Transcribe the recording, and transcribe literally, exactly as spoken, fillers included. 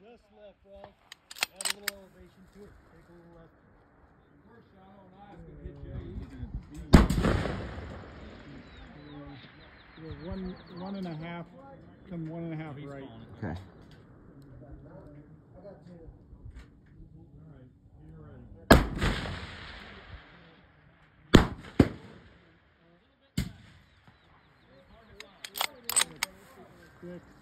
Just left, well. Add a little elevation to it. Take a little left. First shot on ice could hit you easy. One, one and a half, come one and a half right. Okay. Six.